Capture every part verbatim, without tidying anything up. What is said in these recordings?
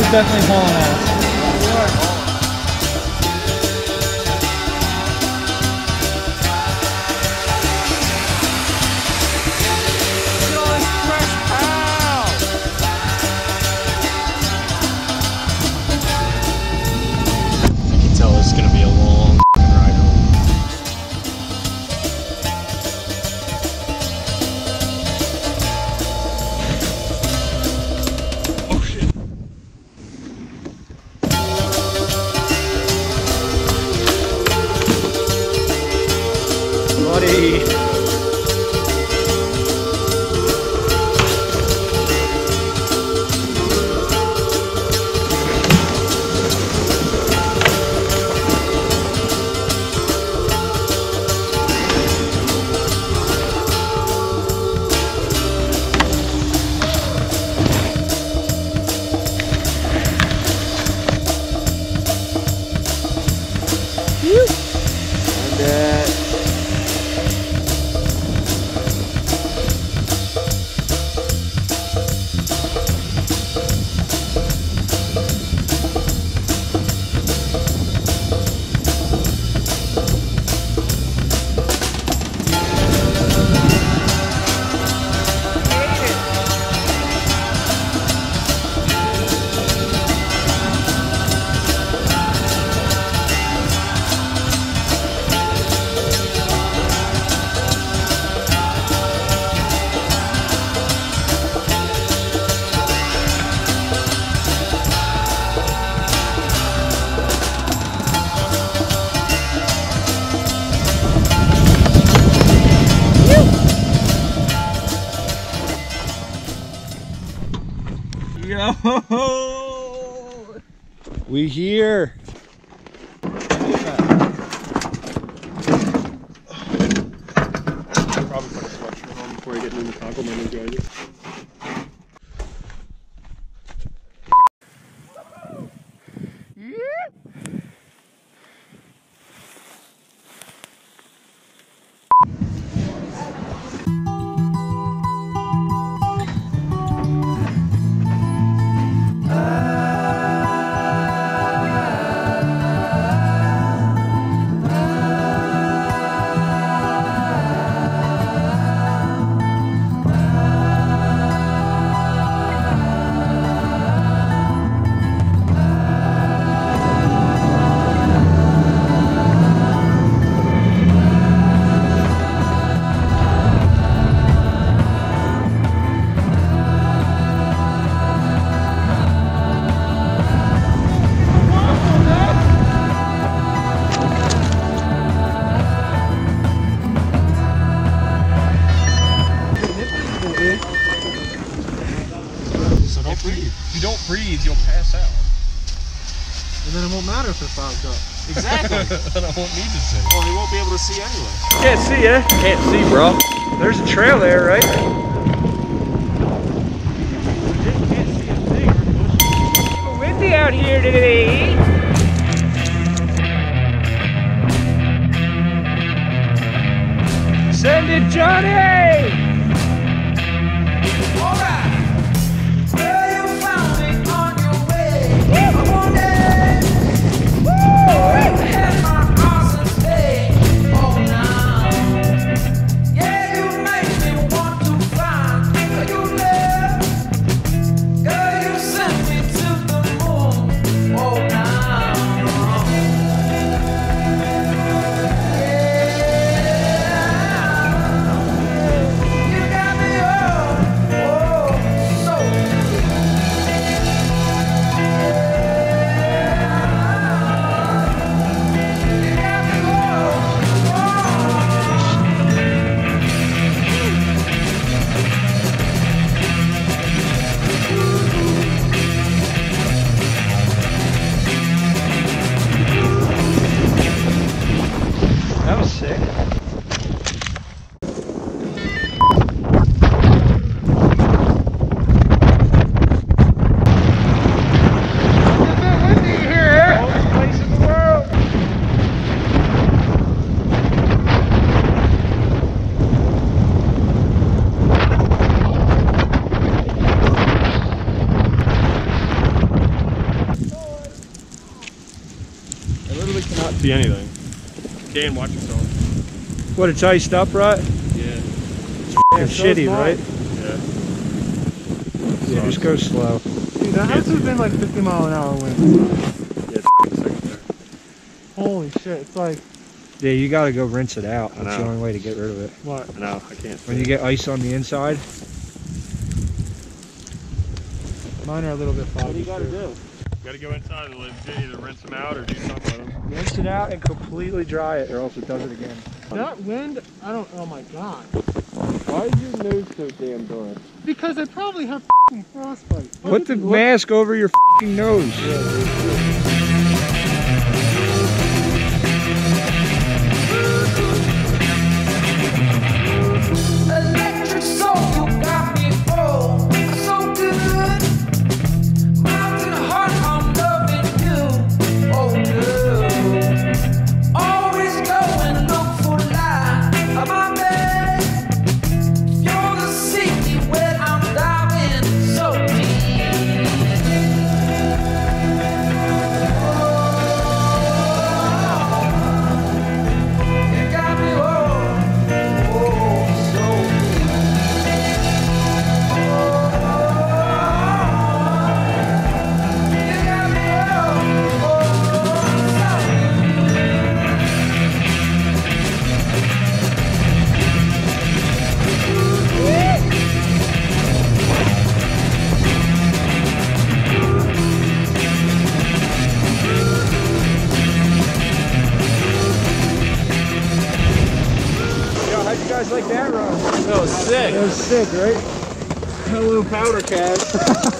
definitely hauling ass. It's gonna be a long ride home. Oh shit. Buddy. Yo! We here. Probably put a sweatshirt on before you get into the taco menu, guys. So don't breathe. If you don't breathe, you'll pass out. And then it won't matter if it fogged up. Exactly. Then I won't need to see. Well, he won't be able to see anyway. Can't see ya. Can't see, bro. There's a trail there, right? Can't see a thing. It's windy out here today. Send it, Johnny! literally cannot see anything. Dan, watch yourself. What, it's iced up, right? Yeah. It's shitty, right? Yeah. Yeah, just go slow. Dude, that has to have been like fifty mile an hour wind. Yeah, it's f***ing sick there. Holy shit, it's like, Yeah, you gotta go rinse it out. I That's the know. only way to get rid of it. what? I know, I can't. When you get ice on the inside, Mine are a little bit foggy. What do you gotta too. do? You gotta go inside and legit either rinse them out or do something with them. rinse it out and completely dry it, or else it does it again. That wind, I don't, oh my god. Why is your nose so damn dark? Because I probably have f***ing frostbite. Put the mask over your f***ing nose. Electric soul, you got me oh, so good. Mountain heart, I'm loving you. Oh, good. Always go and look for light on my bed. You're the secret when I'm diving so deep. Oh, you got me oh. Yo, how'd you guys like that run? That was sick. That was sick, right? Hello, powder cast.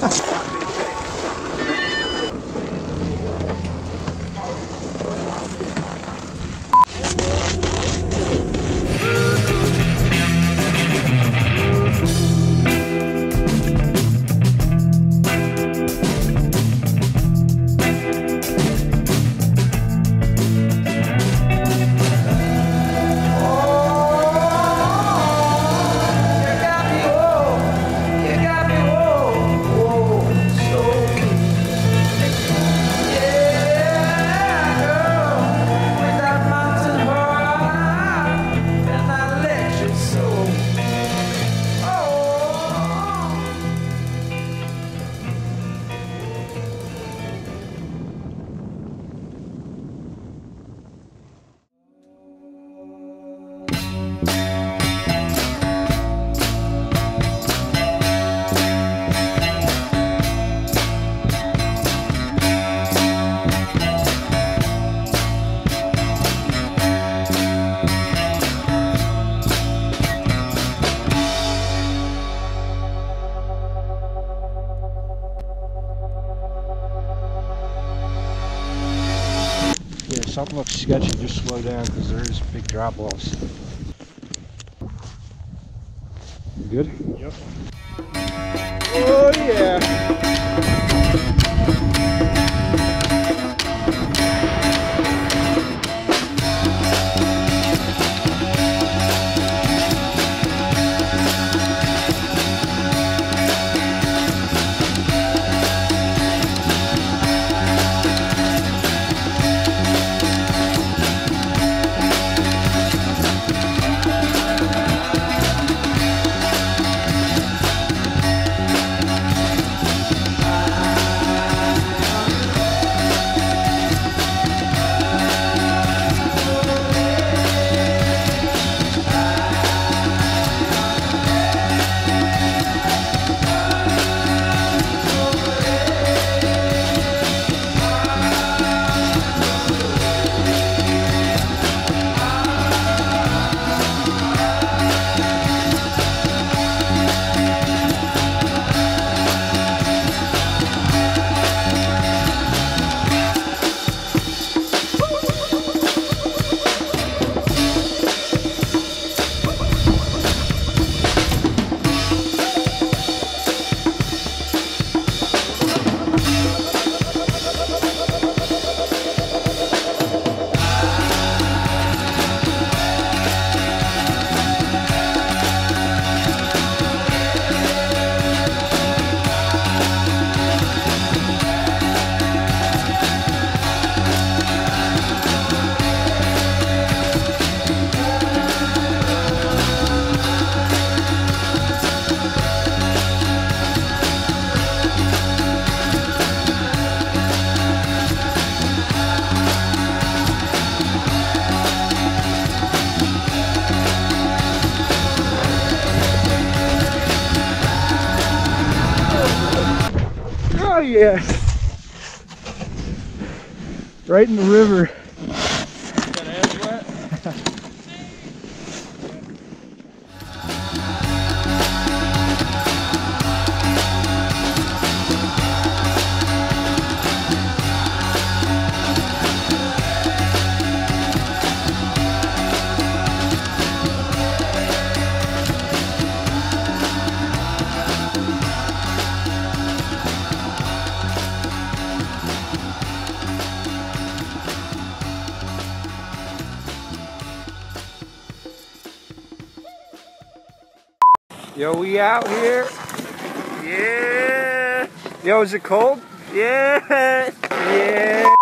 Yeah, something looks sketchy, just slow down because there is big drop offs. You good? Yep. Oh yeah! Yeah. Right in the river. Got hands wet? Yo, we out here. Yeah. Yo, is it cold? Yeah. Yeah.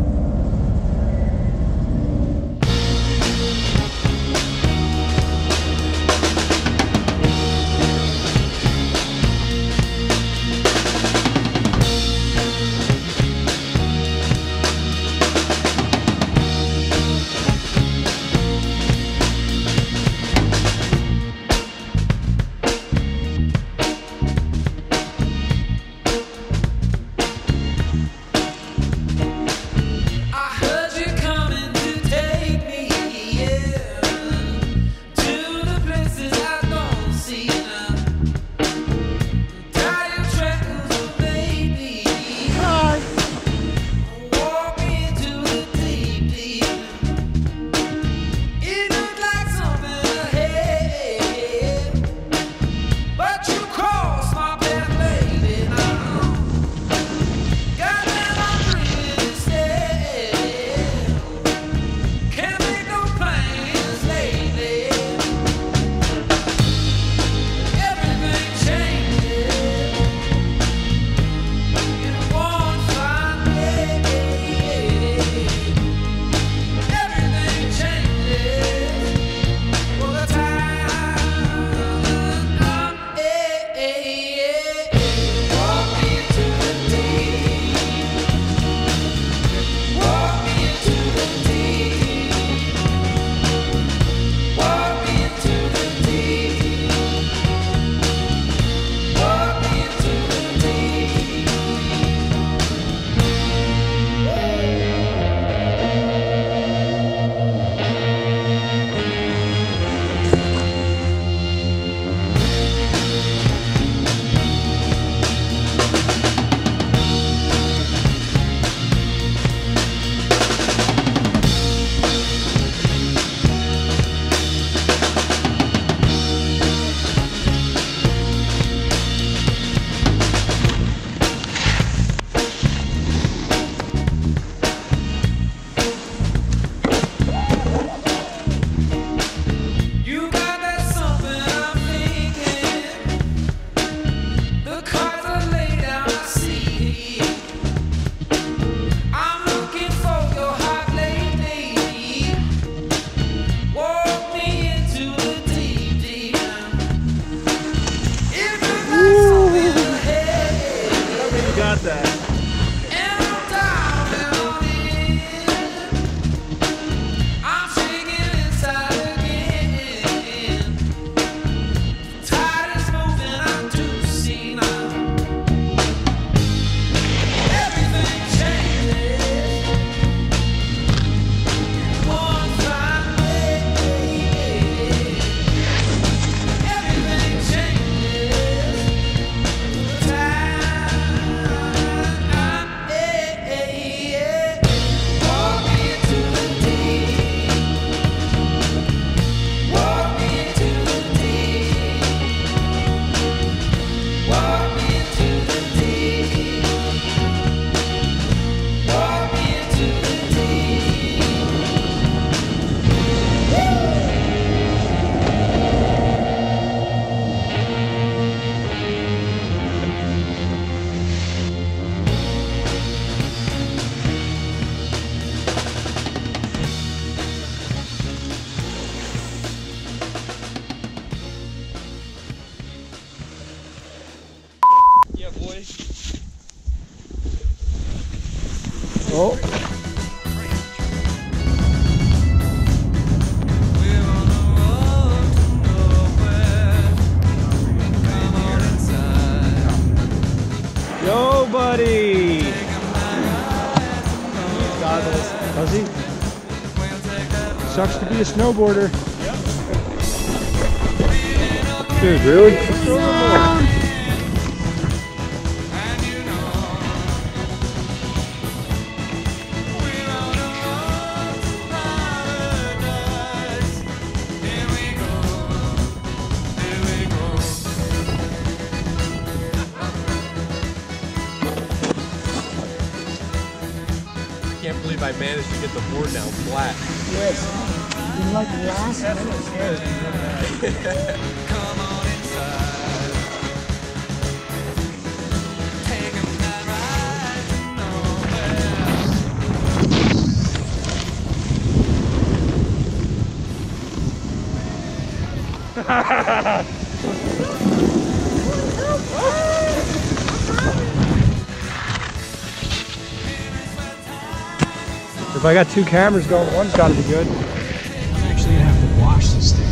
Oh. Yo, buddy. Does he? Sucks to be a snowboarder. Dude, really? I can't believe I managed to get the board down flat. Yes. In like last minute. Come on inside. Taking that ride If I got two cameras going, one's got to be good. I'm actually gonna have to wash this thing.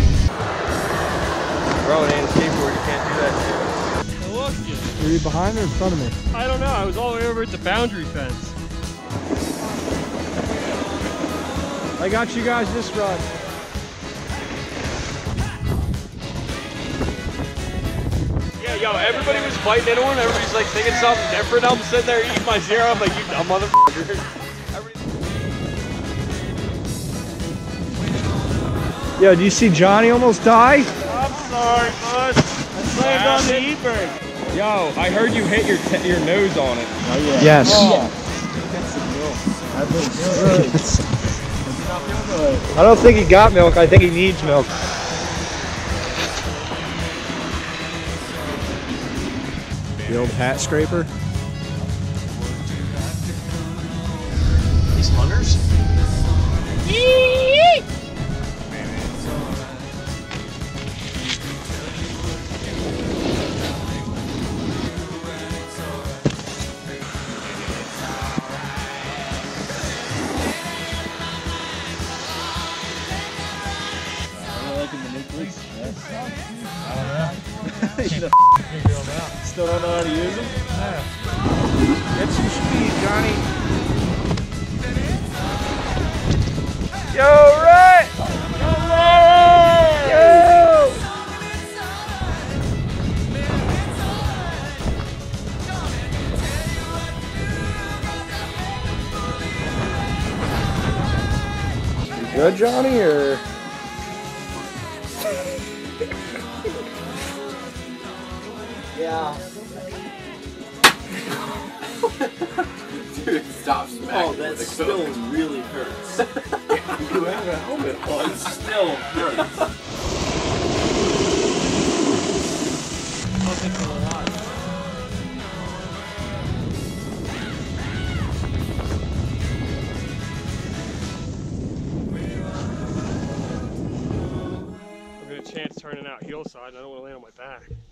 Bro, it ain't a skateboard, you can't do that shit. I lost you. Were you behind or in front of me? I don't know, I was all the way over at the boundary fence. I got you guys this run. Yeah, yo, everybody was fighting into one, everybody's like thinking something different. I'm sitting there eating my zero, I'm like, you dumb motherfucker. Yo, do you see Johnny almost die? I'm sorry, bud. I slammed on the e-brake. Yo, I heard you hit your t your nose on it. Oh, yeah. Yes. Oh. I don't think he got milk. I think he needs milk. The old hat scraper. These hunters? Still don't know how to use them? Get some speed, Johnny. Yo, Rhett! Yo! You good, Johnny, or? Yeah. Dude, stop smacking. Oh, that still really hurts. You have a helmet on. It still hurts. I've got a chance turning out hillside and I don't want to land on my back.